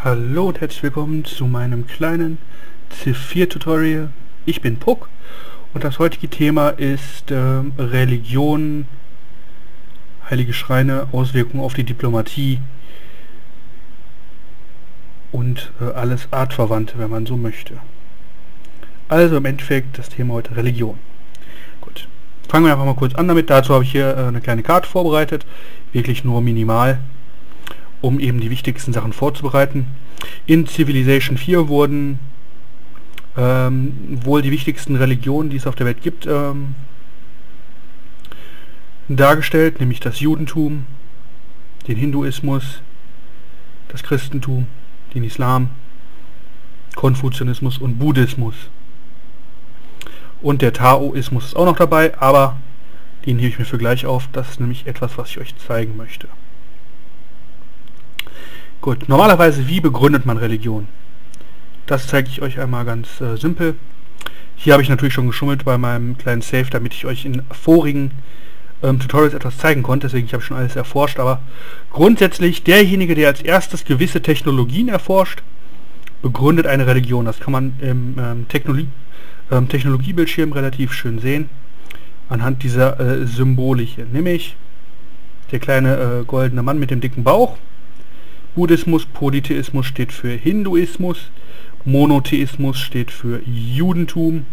Hallo und herzlich willkommen zu meinem kleinen Civ4-Tutorial. Ich bin Puck und das heutige Thema ist Religion, heilige Schreine, Auswirkungen auf die Diplomatie und alles Artverwandte, wenn man so möchte. Also im Endeffekt das Thema heute Religion. Gut, fangen wir einfach mal kurz an damit. Dazu habe ich hier eine kleine Karte vorbereitet, wirklich nur minimal, um eben die wichtigsten Sachen vorzubereiten. In Civilization 4 wurden wohl die wichtigsten Religionen, die es auf der Welt gibt, dargestellt, nämlich das Judentum, den Hinduismus, das Christentum, den Islam, Konfuzianismus und Buddhismus. Und der Taoismus ist auch noch dabei, aber den hebe ich mir für gleich auf. Das ist nämlich etwas, was ich euch zeigen möchte. Gut, normalerweise, wie begründet man Religion? Das zeige ich euch einmal ganz simpel. Hier habe ich natürlich schon geschummelt bei meinem kleinen Save, damit ich euch in vorigen Tutorials etwas zeigen konnte. Deswegen habe ich schon alles erforscht. Aber grundsätzlich, derjenige, der als erstes gewisse Technologien erforscht, begründet eine Religion. Das kann man im Technologiebildschirm relativ schön sehen. Anhand dieser Symbole hier. Nämlich der kleine goldene Mann mit dem dicken Bauch. Buddhismus, Polytheismus steht für Hinduismus, Monotheismus steht für Judentum,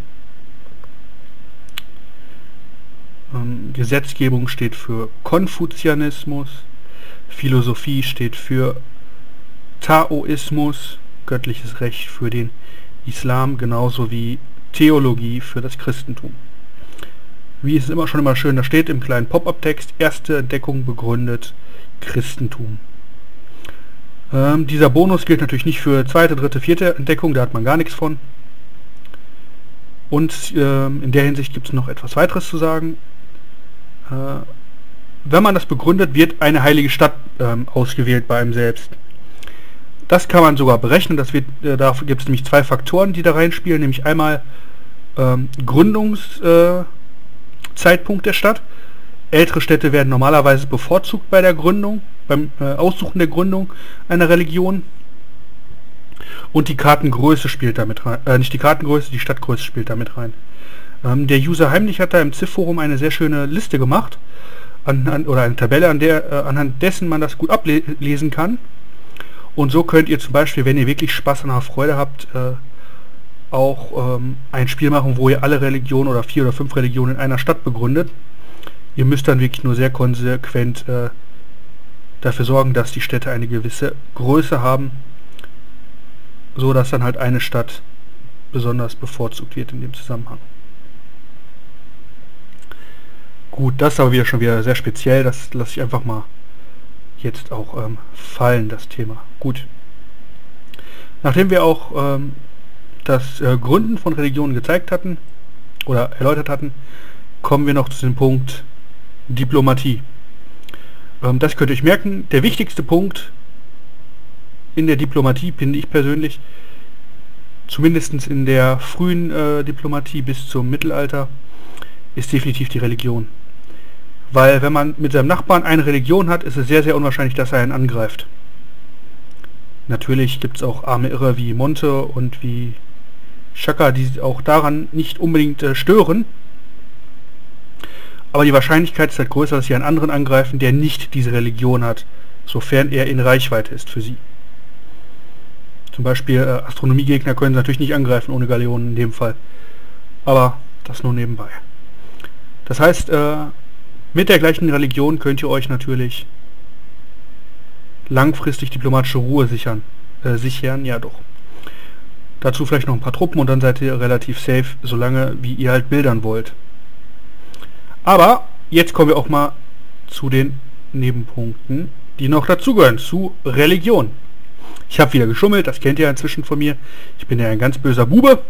Gesetzgebung steht für Konfuzianismus, Philosophie steht für Taoismus, göttliches Recht für den Islam, genauso wie Theologie für das Christentum. Wie es immer schön da steht im kleinen Pop-up-Text, erste Entdeckung begründet Christentum. Dieser Bonus gilt natürlich nicht für zweite, dritte, vierte Entdeckung, da hat man gar nichts von. Und in der Hinsicht gibt es noch etwas weiteres zu sagen. Wenn man das begründet, wird eine heilige Stadt ausgewählt bei einem selbst. Das kann man sogar berechnen. Dafür gibt es nämlich zwei Faktoren, die da reinspielen, nämlich einmal Gründungszeitpunkt der Stadt. Ältere Städte werden normalerweise bevorzugt bei der Gründung, beim Aussuchen der Gründung einer Religion. Und die Kartengröße spielt damit rein. Nicht die Kartengröße, die Stadtgröße spielt damit rein. Der User Heimlich hat da im Civ-Forum eine sehr schöne Liste gemacht, oder eine Tabelle, anhand dessen man das gut ablesen kann. Und so könnt ihr zum Beispiel, wenn ihr wirklich Spaß an der Freude habt, auch ein Spiel machen, wo ihr alle Religionen oder 4 oder 5 Religionen in einer Stadt begründet. Ihr müsst dann wirklich nur sehr konsequent dafür sorgen, dass die Städte eine gewisse Größe haben, so dass dann halt eine Stadt besonders bevorzugt wird in dem Zusammenhang. Gut, das ist aber schon wieder sehr speziell, das lasse ich einfach mal jetzt auch fallen, das Thema. Gut. Nachdem wir auch das Gründen von Religionen gezeigt hatten, oder erläutert hatten, kommen wir noch zu dem Punkt Diplomatie. Das könnt ihr euch merken. Der wichtigste Punkt in der Diplomatie, finde ich persönlich, zumindest in der frühen Diplomatie bis zum Mittelalter, ist definitiv die Religion. Weil wenn man mit seinem Nachbarn eine Religion hat, ist es sehr, sehr unwahrscheinlich, dass er einen angreift. Natürlich gibt es auch arme Irrer wie Monte und wie Shaka, die auch daran nicht unbedingt stören. Aber die Wahrscheinlichkeit ist halt größer, dass sie einen anderen angreifen, der nicht diese Religion hat, sofern er in Reichweite ist für sie. Zum Beispiel Astronomiegegner können sie natürlich nicht angreifen ohne Galeonen in dem Fall. Aber das nur nebenbei. Das heißt, mit der gleichen Religion könnt ihr euch natürlich langfristig diplomatische Ruhe sichern. Ja doch. Dazu vielleicht noch ein paar Truppen und dann seid ihr relativ safe, solange wie ihr halt bildern wollt. Aber jetzt kommen wir auch mal zu den Nebenpunkten, die noch dazugehören, zu Religion. Ich habe wieder geschummelt, das kennt ihr inzwischen von mir. Ich bin ja ein ganz böser Bube.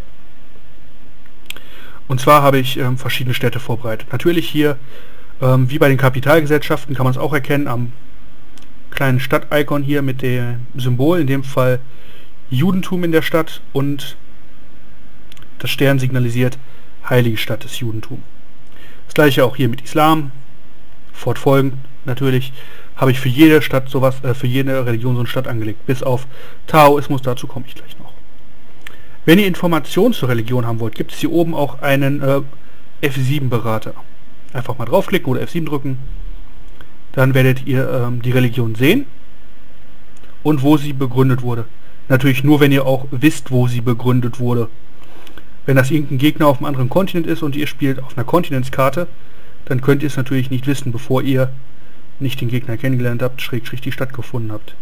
Und zwar habe ich verschiedene Städte vorbereitet. Natürlich hier, wie bei den Kapitalgesellschaften, kann man es auch erkennen am kleinen Stadt-Icon hier mit dem Symbol, in dem Fall Judentum in der Stadt, und das Stern signalisiert heilige Stadt des Judentums. Das gleiche auch hier mit Islam, fortfolgend natürlich habe ich für jede Stadt sowas, für jede Religion so eine Stadt angelegt, bis auf Taoismus, dazu komme ich gleich noch. Wenn ihr Informationen zur Religion haben wollt, gibt es hier oben auch einen F7-Berater. Einfach mal draufklicken oder F7 drücken, dann werdet ihr die Religion sehen und wo sie begründet wurde. Natürlich nur, wenn ihr auch wisst, wo sie begründet wurde. Wenn das irgendein Gegner auf einem anderen Kontinent ist und ihr spielt auf einer Kontinentskarte, dann könnt ihr es natürlich nicht wissen, bevor ihr nicht den Gegner kennengelernt habt, schrägstrich die Stadt gefunden habt.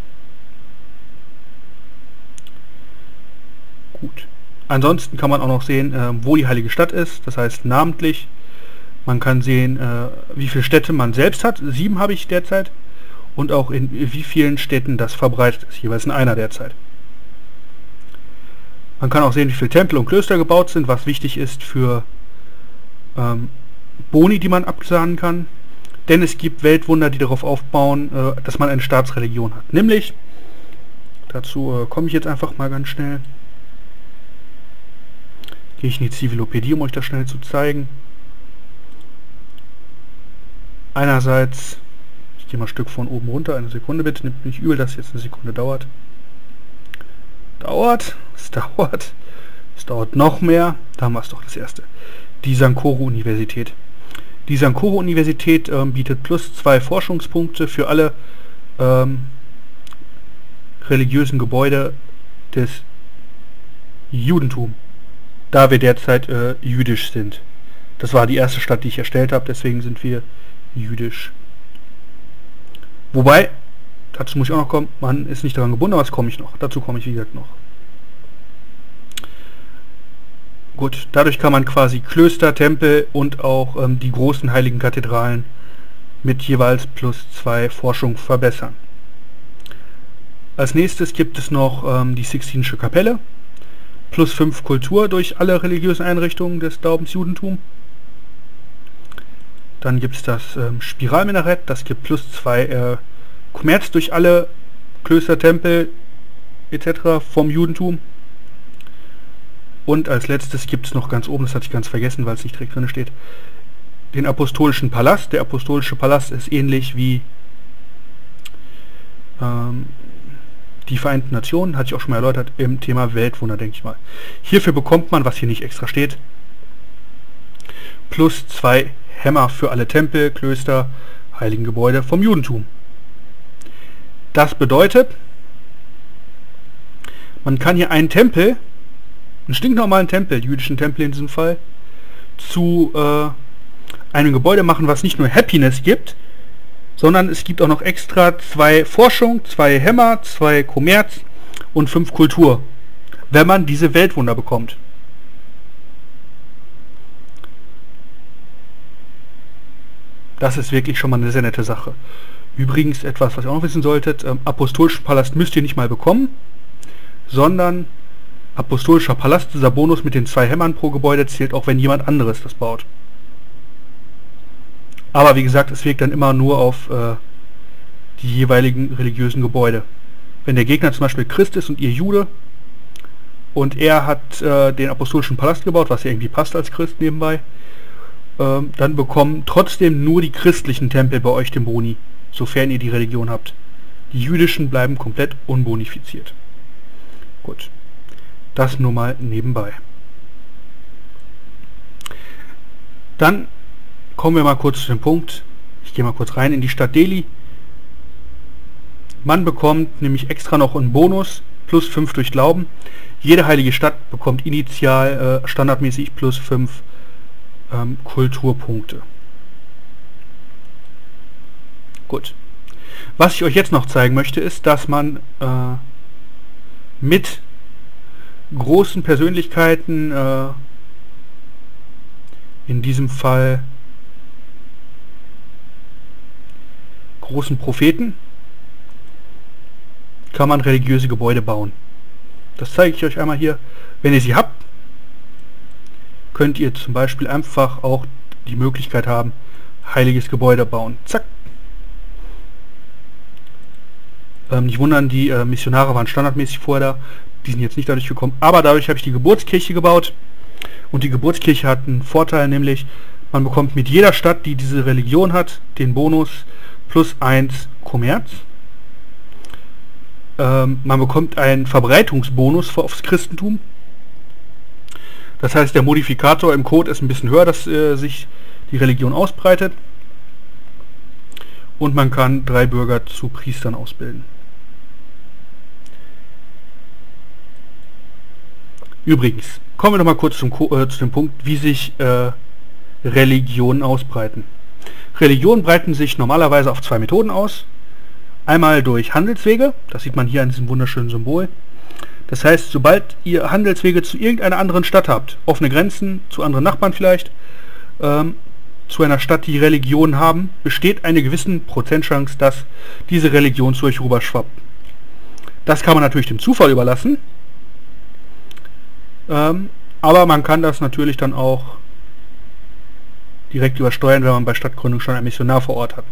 Gut. Ansonsten kann man auch noch sehen, wo die heilige Stadt ist, das heißt namentlich. Man kann sehen, wie viele Städte man selbst hat. 7 habe ich derzeit. Und auch in wie vielen Städten das verbreitet ist, jeweils in einer derzeit. Man kann auch sehen, wie viele Tempel und Klöster gebaut sind, was wichtig ist für Boni, die man absahnen kann. Denn es gibt Weltwunder, die darauf aufbauen, dass man eine Staatsreligion hat. Nämlich, dazu komme ich jetzt einfach mal ganz schnell. Gehe ich in die Zivilopädie, um euch das schnell zu zeigen. Einerseits, ich gehe mal ein Stück von oben runter, eine Sekunde bitte, nimmt nicht übel, dass jetzt eine Sekunde dauert. Es dauert noch mehr, da haben wir es doch, das erste. Die Sankoro-Universität. Die Sankoro-Universität bietet +2 Forschungspunkte für alle religiösen Gebäude des Judentums, da wir derzeit jüdisch sind. Das war die erste Stadt, die ich erstellt habe, deswegen sind wir jüdisch. Wobei, dazu muss ich auch noch kommen, man ist nicht daran gebunden, aber das komme ich noch. Dazu komme ich wie gesagt noch. Gut, dadurch kann man quasi Klöster, Tempel und auch die großen heiligen Kathedralen mit jeweils +2 Forschung verbessern. Als nächstes gibt es noch die Sixtinische Kapelle, +5 Kultur durch alle religiösen Einrichtungen des Glaubens Judentum. Dann gibt es das Spiralminarett, das gibt +2 Kommerz durch alle Klöster, Tempel etc. vom Judentum. Und als letztes gibt es noch ganz oben, das hatte ich ganz vergessen, weil es nicht direkt drin steht, den Apostolischen Palast. Der Apostolische Palast ist ähnlich wie die Vereinten Nationen, hatte ich auch schon mal erläutert, im Thema Weltwunder, denke ich mal. Hierfür bekommt man, was hier nicht extra steht, +2 Hämmer für alle Tempel, Klöster, heiligen Gebäude vom Judentum. Das bedeutet, man kann hier einen Tempel, einen stinknormalen Tempel, jüdischen Tempel in diesem Fall, zu einem Gebäude machen, was nicht nur Happiness gibt, sondern es gibt auch noch extra 2 Forschung, 2 Hämmer, 2 Kommerz und 5 Kultur, wenn man diese Weltwunder bekommt. Das ist wirklich schon mal eine sehr nette Sache. Übrigens etwas, was ihr auch noch wissen solltet, Apostolischen Palast müsst ihr nicht mal bekommen, sondern Apostolischer Palast, dieser Bonus mit den 2 Hämmern pro Gebäude, zählt auch, wenn jemand anderes das baut. Aber wie gesagt, es wirkt dann immer nur auf die jeweiligen religiösen Gebäude. Wenn der Gegner zum Beispiel Christ ist und ihr Jude und er hat den Apostolischen Palast gebaut, was ja irgendwie passt als Christ nebenbei, dann bekommen trotzdem nur die christlichen Tempel bei euch den Boni, sofern ihr die Religion habt. Die jüdischen bleiben komplett unbonifiziert. Gut, das nur mal nebenbei. Dann kommen wir mal kurz zu dem Punkt, ich gehe mal kurz rein in die Stadt Delhi. Man bekommt nämlich extra noch einen Bonus, +5 durch Glauben. Jede heilige Stadt bekommt initial standardmäßig +5 Kulturpunkte. Gut. Was ich euch jetzt noch zeigen möchte, ist, dass man mit großen Persönlichkeiten, in diesem Fall großen Propheten, kann man religiöse Gebäude bauen. Das zeige ich euch einmal hier. Wenn ihr sie habt, könnt ihr zum Beispiel einfach auch die Möglichkeit haben, heiliges Gebäude bauen. Zack. Nicht wundern, die Missionare waren standardmäßig vorher da. Die sind jetzt nicht dadurch gekommen. Aber dadurch habe ich die Geburtskirche gebaut. Und die Geburtskirche hat einen Vorteil, nämlich man bekommt mit jeder Stadt, die diese Religion hat, den Bonus +1 Kommerz. Man bekommt einen Verbreitungsbonus aufs Christentum. Das heißt, der Modifikator im Code ist ein bisschen höher, dass sich die Religion ausbreitet. Und man kann 3 Bürger zu Priestern ausbilden. Übrigens, kommen wir noch mal kurz zu dem Punkt, wie sich Religionen ausbreiten. Religionen breiten sich normalerweise auf 2 Methoden aus. Einmal durch Handelswege, das sieht man hier an diesem wunderschönen Symbol. Das heißt, sobald ihr Handelswege zu irgendeiner anderen Stadt habt, offene Grenzen, zu anderen Nachbarn vielleicht, zu einer Stadt, die Religionen haben, besteht eine gewisse Prozentchance, dass diese Religion zu euch rüberschwappt. Das kann man natürlich dem Zufall überlassen, aber man kann das natürlich dann auch direkt übersteuern, wenn man bei Stadtgründung schon einen Missionar vor Ort hat.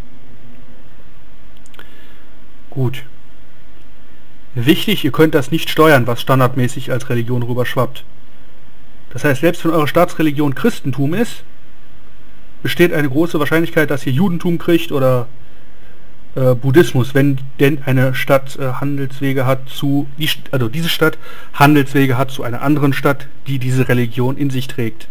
Gut. Wichtig, ihr könnt das nicht steuern, was standardmäßig als Religion rüberschwappt. Das heißt, selbst wenn eure Staatsreligion Christentum ist, besteht eine große Wahrscheinlichkeit, dass ihr Judentum kriegt oder Buddhismus, wenn denn eine Stadt Handelswege hat zu, diese Stadt Handelswege hat zu einer anderen Stadt, die diese Religion in sich trägt.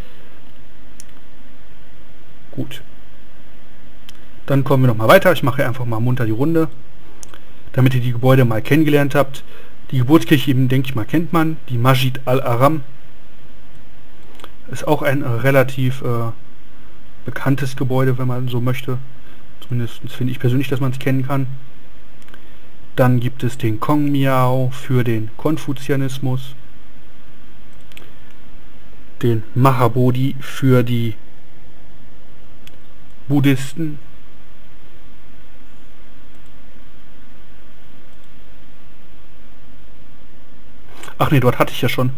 Gut. Dann kommen wir noch mal weiter. Ich mache einfach mal munter die Runde, damit ihr die Gebäude mal kennengelernt habt. Die Geburtskirche eben, denke ich mal, kennt man. Die Masjid al-Haram ist auch ein relativ bekanntes Gebäude, wenn man so möchte. Zumindest finde ich persönlich, dass man es kennen kann. Dann gibt es den Kongmiao für den Konfuzianismus, den Mahabodhi für die Buddhisten, ach nee, dort hatte ich ja schon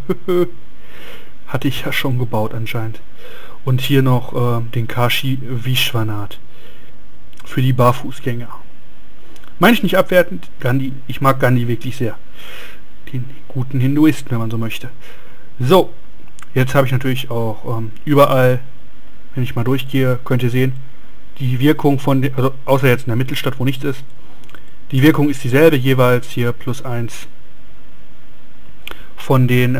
gebaut anscheinend. Und hier noch den Kashi Vishwanath für die Barfußgänger. Meine ich nicht abwertend, Gandhi, ich mag Gandhi wirklich sehr. Den guten Hinduisten, wenn man so möchte. So, jetzt habe ich natürlich auch überall, wenn ich mal durchgehe, könnt ihr sehen, die Wirkung von, also außer jetzt in der Mittelstadt, wo nichts ist, die Wirkung ist dieselbe, jeweils hier +1 von den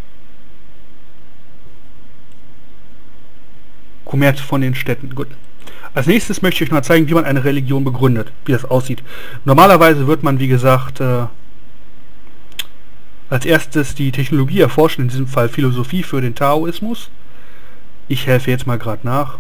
Kommerz von den Städten. Gut. Als nächstes möchte ich euch mal zeigen, wie man eine Religion begründet, wie das aussieht. Normalerweise wird man, wie gesagt, als erstes die Technologie erforschen, in diesem Fall Philosophie für den Taoismus. Ich helfe jetzt mal gerade nach.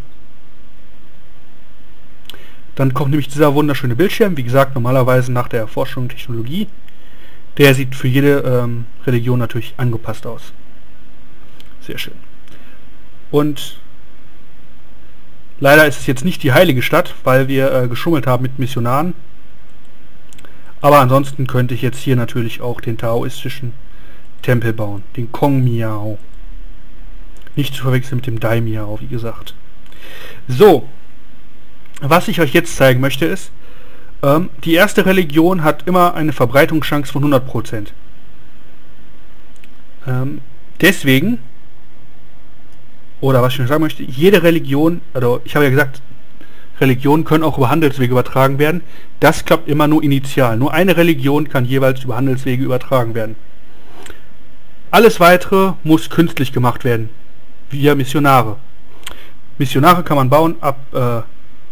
Dann kommt nämlich dieser wunderschöne Bildschirm, wie gesagt, normalerweise nach der Erforschung Technologie. Der sieht für jede Religion natürlich angepasst aus. Sehr schön. Und leider ist es jetzt nicht die heilige Stadt, weil wir geschummelt haben mit Missionaren. Aber ansonsten könnte ich jetzt hier natürlich auch den taoistischen Tempel bauen. Den Kongmiao. Nicht zu verwechseln mit dem Daimiao, wie gesagt. So. Was ich euch jetzt zeigen möchte ist, die erste Religion hat immer eine Verbreitungschance von 100%. Deswegen, oder was ich noch sagen möchte, jede Religion, also ich habe ja gesagt, Religionen können auch über Handelswege übertragen werden. Das klappt immer nur initial. Nur eine Religion kann jeweils über Handelswege übertragen werden. Alles weitere muss künstlich gemacht werden, via Missionare. Missionare kann man bauen, ab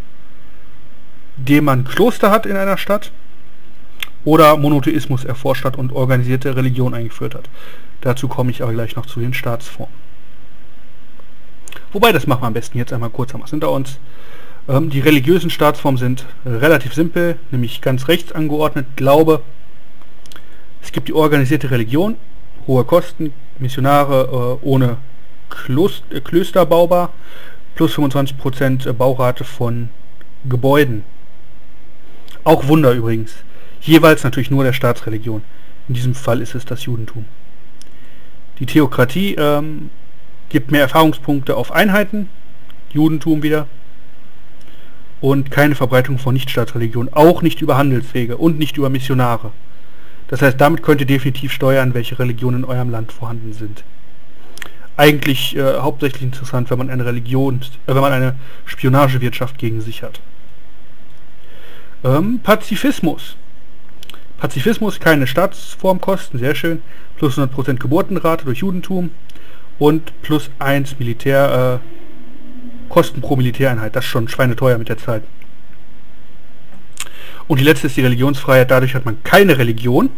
dem man Kloster hat in einer Stadt oder Monotheismus erforscht hat und organisierte Religion eingeführt hat. Dazu komme ich aber gleich noch zu den Staatsformen. Wobei, das machen wir am besten jetzt einmal kurz, haben wir es hinter uns. Die religiösen Staatsformen sind relativ simpel, nämlich ganz rechts angeordnet. Glaube, es gibt die organisierte Religion, hohe Kosten, Missionare ohne Klöster baubar, plus 25% Baurate von Gebäuden. Auch Wunder übrigens. Jeweils natürlich nur der Staatsreligion. In diesem Fall ist es das Judentum. Die Theokratie gibt mehr Erfahrungspunkte auf Einheiten, Judentum wieder, und keine Verbreitung von Nichtstaatsreligionen, auch nicht über Handelswege und nicht über Missionare. Das heißt, damit könnt ihr definitiv steuern, welche Religionen in eurem Land vorhanden sind. Eigentlich hauptsächlich interessant, wenn man eine wenn man eine Spionagewirtschaft gegen sich hat. Pazifismus. Pazifismus, keine Staatsformkosten, sehr schön. Plus 100% Geburtenrate durch Judentum und plus 1 Militär, Kosten pro Militäreinheit. Das ist schon schweineteuer mit der Zeit. Und die letzte ist die Religionsfreiheit. Dadurch hat man keine Religion.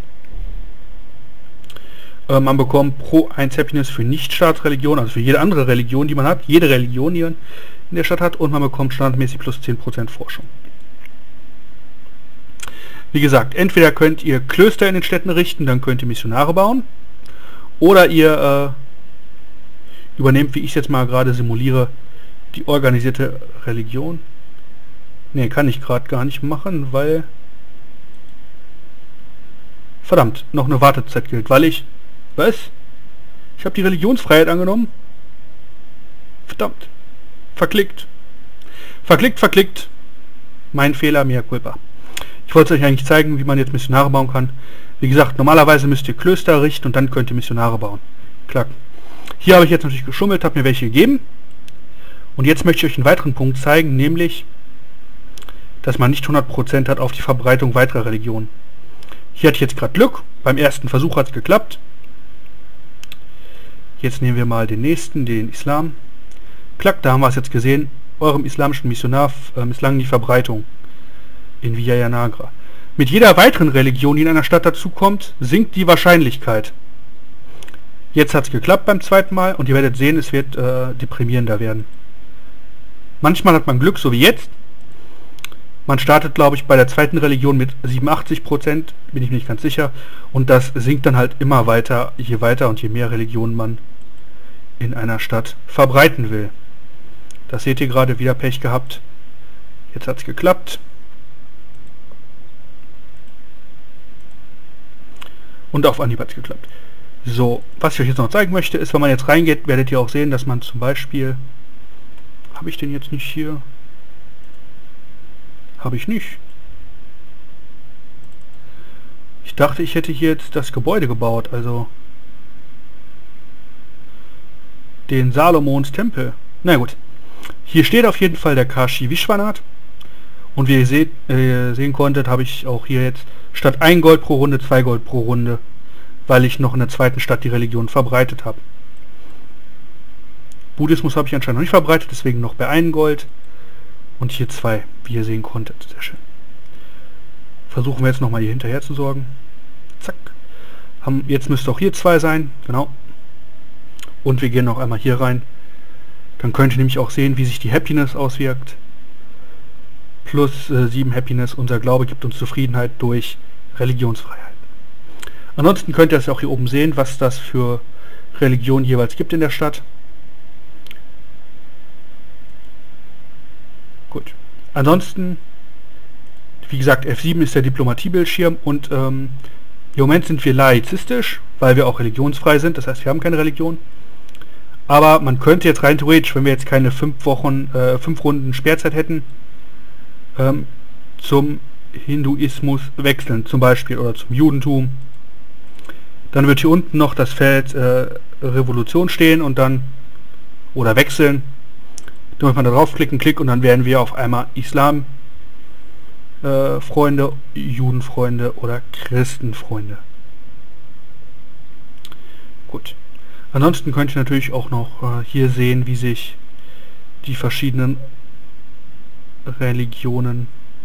Man bekommt pro 1 Happiness für Nicht-Staatsreligion, also für jede andere Religion, die man hat. Jede Religion, die man in der Stadt hat. Und man bekommt standardmäßig plus 10% Forschung. Wie gesagt, entweder könnt ihr Klöster in den Städten richten, dann könnt ihr Missionare bauen. Oder ihr übernehmt, wie ich es jetzt mal gerade simuliere, die organisierte Religion. Ne, kann ich gerade gar nicht machen, weil... Verdammt, noch eine Wartezeit gilt, weil ich... Was? Ich habe die Religionsfreiheit angenommen? Verdammt. Verklickt. Verklickt. Mein Fehler, mea culpa. Ich wollte euch eigentlich zeigen, wie man jetzt Missionare bauen kann. Wie gesagt, normalerweise müsst ihr Klöster errichten und dann könnt ihr Missionare bauen. Klar. Hier habe ich jetzt natürlich geschummelt, habe mir welche gegeben. Und jetzt möchte ich euch einen weiteren Punkt zeigen, nämlich, dass man nicht 100% hat auf die Verbreitung weiterer Religionen. Hier hatte ich jetzt gerade Glück. Beim ersten Versuch hat es geklappt. Jetzt nehmen wir mal den nächsten, den Islam. Klack, da haben wir es jetzt gesehen. Eurem islamischen Missionar misslang die Verbreitung in Vijayanagra. Mit jeder weiteren Religion, die in einer Stadt dazukommt, sinkt die Wahrscheinlichkeit. Jetzt hat es geklappt beim zweiten Mal und ihr werdet sehen, es wird deprimierender werden. Manchmal hat man Glück, so wie jetzt. Man startet, glaube ich, bei der zweiten Religion mit 87%, bin ich mir nicht ganz sicher. Und das sinkt dann halt immer weiter, je weiter und je mehr Religionen man in einer Stadt verbreiten will. Das seht ihr gerade, wieder Pech gehabt. Jetzt hat es geklappt. Und auf Anhieb hat es geklappt. So, was ich euch jetzt noch zeigen möchte, ist, wenn man jetzt reingeht, werdet ihr auch sehen, dass man zum Beispiel... Habe ich den jetzt nicht hier? Habe ich nicht. Ich dachte, ich hätte hier jetzt das Gebäude gebaut, also den Salomons Tempel. Na gut. Hier steht auf jeden Fall der Kashi Vishwanath. Und wie ihr sehen konntet, habe ich auch hier jetzt statt 1 Gold pro Runde 2 Gold pro Runde, weil ich noch in der zweiten Stadt die Religion verbreitet habe. Buddhismus habe ich anscheinend noch nicht verbreitet, deswegen noch bei 1 Gold. Und hier 2, wie ihr sehen konntet. Sehr schön. Versuchen wir jetzt nochmal hier hinterher zu sorgen. Zack. Jetzt müsste auch hier 2 sein. Genau. Und wir gehen noch einmal hier rein. Dann könnt ihr nämlich auch sehen, wie sich die Happiness auswirkt. Plus 7 Happiness. Unser Glaube gibt uns Zufriedenheit durch Religionsfreiheit. Ansonsten könnt ihr es auch hier oben sehen, was das für Religionen jeweils gibt in der Stadt. Gut. Ansonsten, wie gesagt, F7 ist der Diplomatiebildschirm und im Moment sind wir laizistisch, weil wir auch religionsfrei sind, das heißt, wir haben keine Religion. Aber man könnte jetzt rein theoretisch, wenn wir jetzt keine 5 Runden Sperrzeit hätten, zum Hinduismus wechseln, zum Beispiel, oder zum Judentum. Dann wird hier unten noch das Feld Revolution stehen und dann, oder wechseln. Dann muss man da draufklicken, und dann werden wir auf einmal Islam Freunde, Judenfreunde oder Christenfreunde. Gut. Ansonsten könnt ihr natürlich auch noch hier sehen, wie sich die verschiedenen Religionen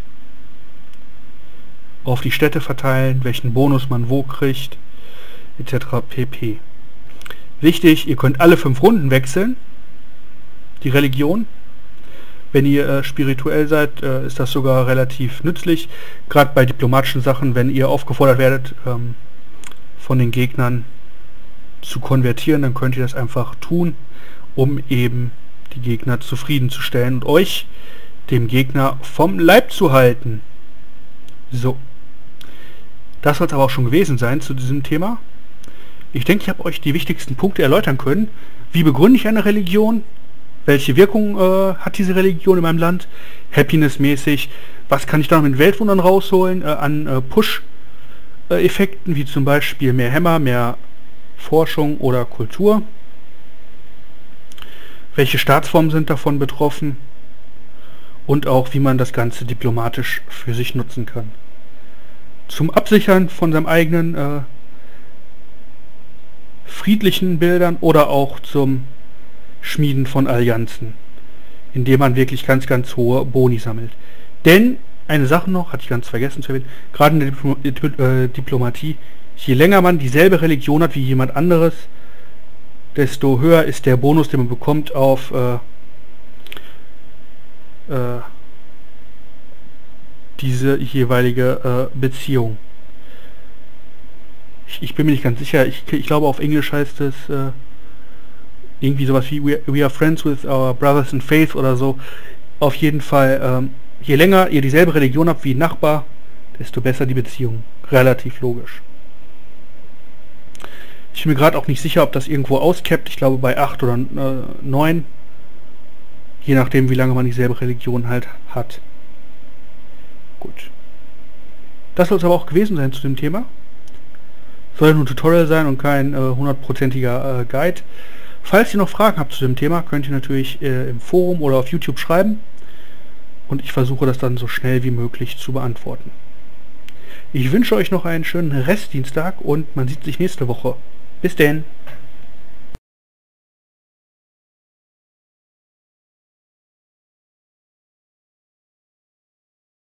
auf die Städte verteilen, welchen Bonus man wo kriegt, etc. pp. Wichtig, ihr könnt alle 5 Runden wechseln, die Religion. Wenn ihr spirituell seid, ist das sogar relativ nützlich, gerade bei diplomatischen Sachen, wenn ihr aufgefordert werdet, von den Gegnern zu konvertieren, dann könnt ihr das einfach tun, um eben die Gegner zufriedenzustellen und euch dem Gegner vom Leib zu halten. So. Das soll es aber auch schon gewesen sein zu diesem Thema. Ich denke, ich habe euch die wichtigsten Punkte erläutern können. Wie begründe ich eine Religion? Welche Wirkung hat diese Religion in meinem Land? Happiness-mäßig. Was kann ich da noch mit Weltwundern rausholen? An Push-Effekten, wie zum Beispiel mehr Hämmer, mehr Forschung oder Kultur. Welche Staatsformen sind davon betroffen? und auch wie man das Ganze diplomatisch für sich nutzen kann. Zum Absichern von seinem eigenen friedlichen Bildern oder auch zum Schmieden von Allianzen, indem man wirklich ganz, ganz hohe Boni sammelt. Denn, eine Sache noch, hatte ich ganz vergessen zu erwähnen, gerade in der Diplomatie, je länger man dieselbe Religion hat wie jemand anderes, desto höher ist der Bonus, den man bekommt auf diese jeweilige Beziehung. Ich bin mir nicht ganz sicher, ich glaube auf Englisch heißt es irgendwie sowas wie We are friends with our brothers in faith oder so. Auf jeden Fall, je länger ihr dieselbe Religion habt wie ein Nachbar, desto besser die Beziehung. Relativ logisch. Ich bin mir gerade auch nicht sicher, ob das irgendwo auskappt. Ich glaube bei 8 oder 9. Je nachdem, wie lange man dieselbe Religion halt hat. Gut. Das soll es aber auch gewesen sein zu dem Thema. Soll nur ein Tutorial sein und kein 100%iger Guide. Falls ihr noch Fragen habt zu dem Thema, könnt ihr natürlich im Forum oder auf YouTube schreiben. Und ich versuche das dann so schnell wie möglich zu beantworten. Ich wünsche euch noch einen schönen Restdienstag und man sieht sich nächste Woche. Bis denn!